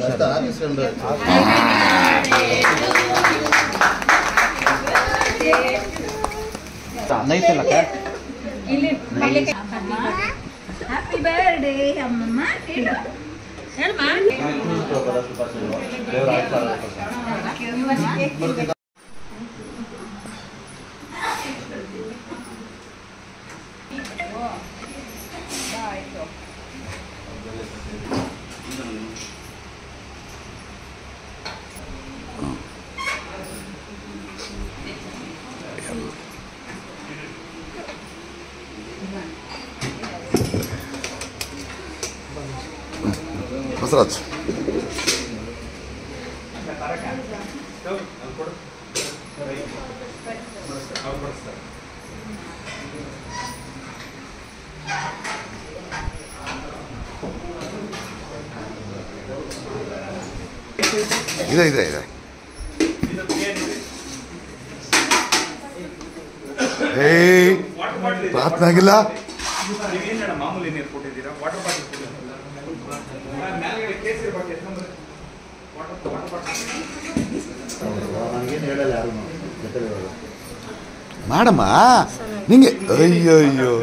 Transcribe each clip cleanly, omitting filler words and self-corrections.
Happy birthday ಅಮ್ಮಮ್ಮ ಬಸವರಾಜ್ ಇದೆ ಇದೆ ಇದೆ ಪ್ರಾರ್ಥನೆ ಆಗಿಲ್ಲ ಮಾಮೂಲಿ ನೀರು ಕೊಟ್ಟಿದ್ದೀರಾ ವಾಟರ್ ಬಾಟಲ್ ಮಾಡಮ್ಮ ನಿಂಗೆ ಅಯ್ಯೋ ಅಯ್ಯೋ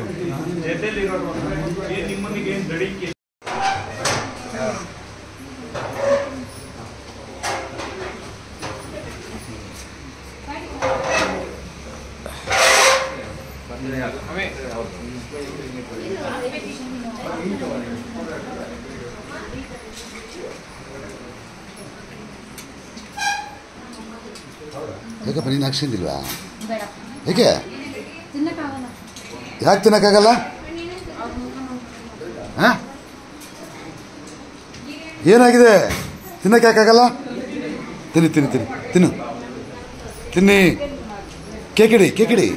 ಯಾಕಪ್ಪ ನೀನು ಹಾಕ್ಸಿದ್ದಿಲ್ವಾ? ಏಕೆ ಯಾಕೆ ತಿನ್ನಕ್ಕಾಗಲ್ಲ? ಹಾಂ ಏನಾಗಿದೆ? ತಿನ್ನಕ್ಕೆ ಯಾಕಾಗಲ್ಲ? ತಿನ್ನಿ ತಿನ್ನಿ ತಿನ್ನಿ ತಿನ್ನು ತಿನ್ನಿ. ಕೇಕಿಡಿ ಕೇಕಿಡಿ.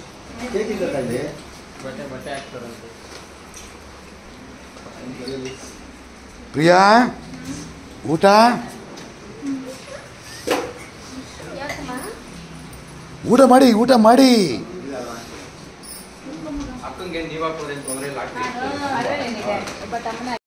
ಪ್ರಿಯಾ ಊಟ ಊಟ ಮಾಡಿ ಊಟ ಮಾಡಿ. ಅಕ್ಕಂಗೆ ನೀವಾಗ ತೊಂದರೆ ಇಲ್ಲ.